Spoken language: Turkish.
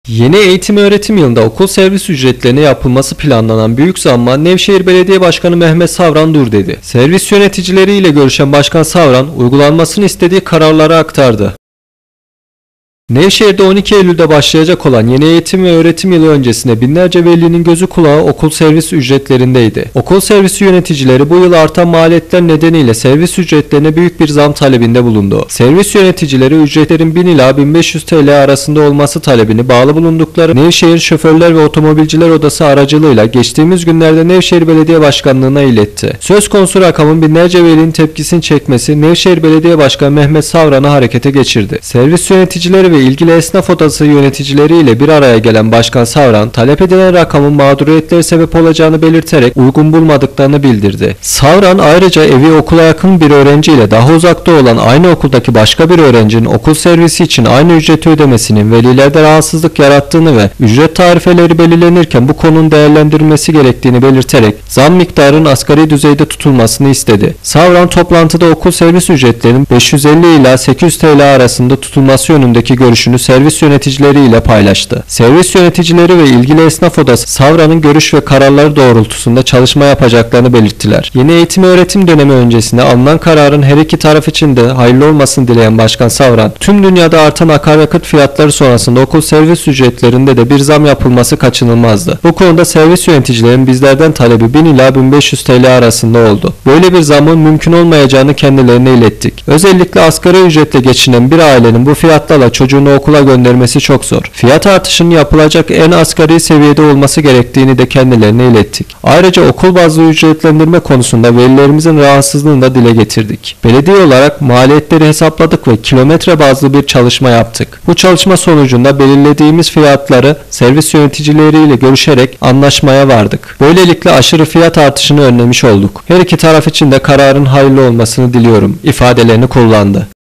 Yeni eğitim öğretim yılında okul servis ücretlerine yapılması planlanan büyük zamma Nevşehir Belediye Başkanı Mehmet Savran dur dedi. Servis yöneticileriyle görüşen Başkan Savran uygulanmasını istediği kararları aktardı. Nevşehir'de 12 Eylül'de başlayacak olan yeni eğitim ve öğretim yılı öncesinde binlerce velinin gözü kulağı okul servis ücretlerindeydi. Okul servisi yöneticileri bu yıl artan maliyetler nedeniyle servis ücretlerine büyük bir zam talebinde bulundu. Servis yöneticileri ücretlerin 1000 ila 1500 TL arasında olması talebini bağlı bulundukları Nevşehir Şoförler ve Otomobilciler Odası aracılığıyla geçtiğimiz günlerde Nevşehir Belediye Başkanlığı'na iletti. Söz konusu rakamın binlerce velinin tepkisini çekmesi Nevşehir Belediye Başkanı Mehmet Savran'ı harekete geçirdi. Servis yöneticileri ve ilgili esnaf odası yöneticileriyle bir araya gelen Başkan Savran, talep edilen rakamın mağduriyetlere sebep olacağını belirterek uygun bulmadıklarını bildirdi. Savran ayrıca evi okula yakın bir öğrenciyle daha uzakta olan aynı okuldaki başka bir öğrencinin okul servisi için aynı ücreti ödemesinin velilerde rahatsızlık yarattığını ve ücret tarifeleri belirlenirken bu konunun değerlendirilmesi gerektiğini belirterek zam miktarının asgari düzeyde tutulmasını istedi. Savran toplantıda okul servis ücretlerinin 550 ila 800 TL arasında tutulması yönündeki görüşünü servis yöneticileriyle paylaştı. Servis yöneticileri ve ilgili esnaf odası Savran'ın görüş ve kararları doğrultusunda çalışma yapacaklarını belirttiler. Yeni eğitim öğretim dönemi öncesinde alınan kararın her iki taraf için de hayırlı olmasını dileyen Başkan Savran, tüm dünyada artan akaryakıt fiyatları sonrasında okul servis ücretlerinde de bir zam yapılması kaçınılmazdı. Bu konuda servis yöneticilerin bizlerden talebi 1000 ila 1500 TL arasında oldu. Böyle bir zamın mümkün olmayacağını kendilerine ilettik. Özellikle asgari ücretle geçinen bir ailenin bu fiyatlarla çocuğunu okula göndermesi çok zor. Fiyat artışının yapılacak en asgari seviyede olması gerektiğini de kendilerine ilettik. Ayrıca okul bazlı ücretlendirme konusunda velilerimizin rahatsızlığını da dile getirdik. Belediye olarak maliyetleri hesapladık ve kilometre bazlı bir çalışma yaptık. Bu çalışma sonucunda belirlediğimiz fiyatları servis yöneticileriyle görüşerek anlaşmaya vardık. Böylelikle aşırı fiyat artışını önlemiş olduk. Her iki taraf için de kararın hayırlı olmasını diliyorum ifadelerini kullandı.